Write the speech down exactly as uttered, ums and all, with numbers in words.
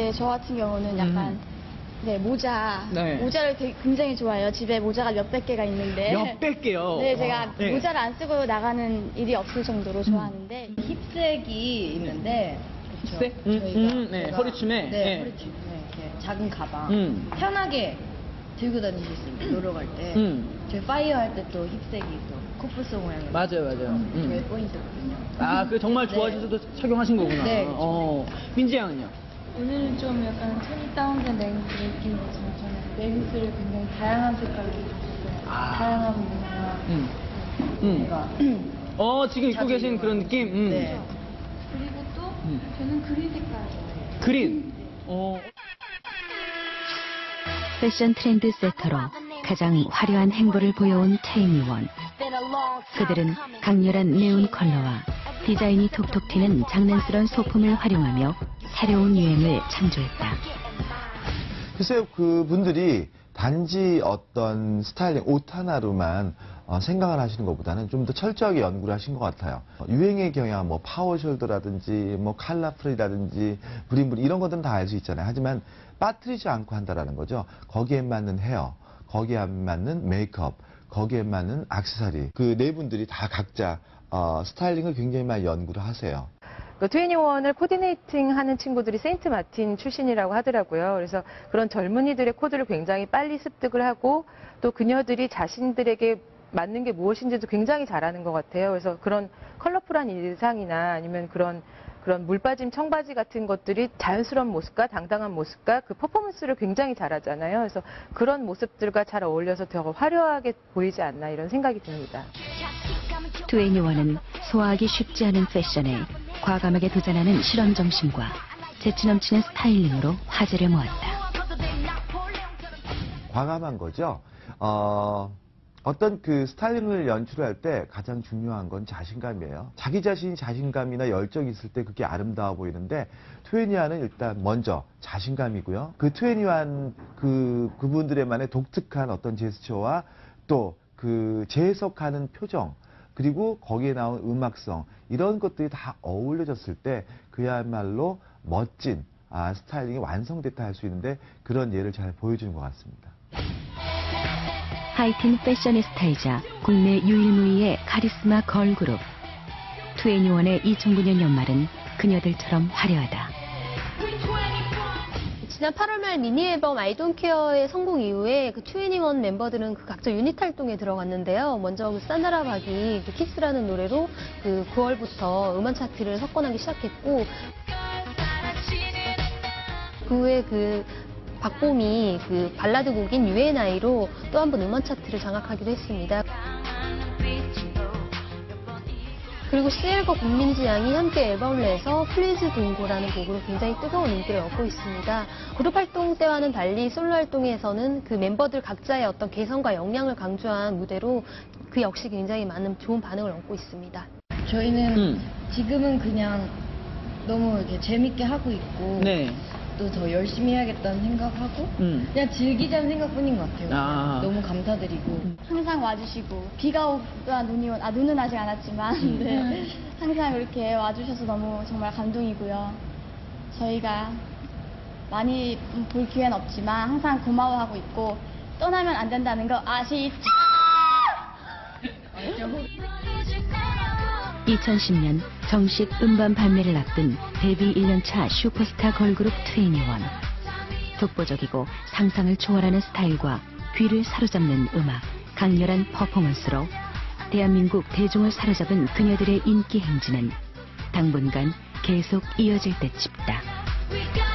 네, 저 같은 경우는 약간 음. 네, 모자. 네. 모자를 되게 굉장히 좋아해요. 집에 모자가 몇백 개가 있는데. 몇백 개요? 네, 제가 네. 모자를 안 쓰고 나가는 일이 없을 정도로 좋아하는데. 힙색이 있는데 그쵸? 힙색? 음, 저희가, 음, 네, 제가- 허리춤에? 네, 네. 허리춤에 이렇게 작은 가방 음. 편하게 들고 다니실 수 있는 놀러 갈 때 음. 저희 파이어 할 때 또 힙색이 또 코뿔소 모양의 맞아요, 맞아요. 저희 음. 포인트거든요. 아, 그 정말 네. 좋아하셔서 착용하신 거구나. 네, 그쵸. 어, 민지 양은요? 오늘은 좀 약간 톤이 다운된 레깅스 느낌이어서 저는 레깅스를 굉장히 다양한 색깔로 입었어요. 아. 다양한 무늬와 음. 음. 제가 어, 지금 입고 자주 계신 입어요. 그런 느낌? 음. 네. 그리고 또 음. 저는 그린 색깔 좋아해요. 그린. 어. 패션 트렌드 세터로 가장 화려한 행보를 보여온 테이미원. 그들은 강렬한 네온 컬러와 디자인이 톡톡 튀는 장난스러운 소품을 활용하며 새로운 유행을 창조했다. 글쎄요, 그분들이 단지 어떤 스타일링, 옷 하나로만 어, 생각을 하시는 것보다는 좀 더 철저하게 연구를 하신 것 같아요. 유행의 경향, 뭐 파워숄더라든지, 뭐 칼라풀이라든지, 브림브림 이런 것들은 다 알 수 있잖아요. 하지만 빠뜨리지 않고 한다라는 거죠. 거기에 맞는 헤어, 거기에 맞는 메이크업, 거기에 맞는 액세서리. 그 네 분들이 다 각자 어, 스타일링을 굉장히 많이 연구를 하세요. 그 트웬티원을 코디네이팅 하는 친구들이 세인트 마틴 출신이라고 하더라고요. 그래서 그런 젊은이들의 코드를 굉장히 빨리 습득을 하고 또 그녀들이 자신들에게 맞는 게 무엇인지도 굉장히 잘하는 것 같아요. 그래서 그런 컬러풀한 의상이나 아니면 그런 그런 물빠짐 청바지 같은 것들이 자연스러운 모습과 당당한 모습과 그 퍼포먼스를 굉장히 잘하잖아요. 그래서 그런 모습들과 잘 어울려서 더 화려하게 보이지 않나 이런 생각이 듭니다. 트웬티원은 소화하기 쉽지 않은 패션에 과감하게 도전하는 실험 정신과 재치 넘치는 스타일링으로 화제를 모았다. 과감한 거죠. 어, 어떤 그 스타일링을 연출할 때 가장 중요한 건 자신감이에요. 자기 자신이 자신감이나 열정이 있을 때 그게 아름다워 보이는데 트웬티원은 일단 먼저 자신감이고요. 그 트웬티원 그 그분들의만의 독특한 어떤 제스처와 또 그 재해석하는 표정 그리고 거기에 나온 음악성 이런 것들이 다 어울려졌을 때 그야말로 멋진 아, 스타일링이 완성됐다 할 수 있는데 그런 예를 잘 보여주는 것 같습니다. 하이틴 패셔니스타이자 국내 유일무이의 카리스마 걸그룹. 트웬티원의 이천구 년 연말은 그녀들처럼 화려하다. 지난 팔월 말 미니 앨범 I Don't Care의 성공 이후에 그 트웬티원 멤버들은 그 각자 유닛 활동에 들어갔는데요. 먼저 그 사나라 박이 그 키스라는 노래로 그 구월부터 음원 차트를 석권하기 시작했고 그 후에 그 박봄이 그 발라드 곡인 유엔아이로 또 한 번 음원 차트를 장악하기도 했습니다. 그리고 씨엘과 국민지 양이 함께 앨범을 내서 플리즈 동고라는 곡으로 굉장히 뜨거운 인기를 얻고 있습니다. 그룹 활동 때와는 달리 솔로 활동에서는 그 멤버들 각자의 어떤 개성과 역량을 강조한 무대로 그 역시 굉장히 많은 좋은 반응을 얻고 있습니다. 저희는 음. 지금은 그냥 너무 이렇게 재밌게 하고 있고 네. 또 더 열심히 해야겠다는 생각하고 음. 그냥 즐기자는 생각뿐인 것 같아요. 아. 너무 감사드리고 항상 와주시고 비가 오거나 눈이 온, 아 눈은 아직 안 왔지만 네, 항상 이렇게 와주셔서 너무 정말 감동이고요. 저희가 많이 볼 기회는 없지만 항상 고마워하고 있고 떠나면 안 된다는 거 아시죠? 이천십 년 정식 음반 발매를 앞둔 데뷔 일 년 차 슈퍼스타 걸그룹 트웬티원. 독보적이고 상상을 초월하는 스타일과 귀를 사로잡는 음악, 강렬한 퍼포먼스로 대한민국 대중을 사로잡은 그녀들의 인기 행진은 당분간 계속 이어질 듯 싶다.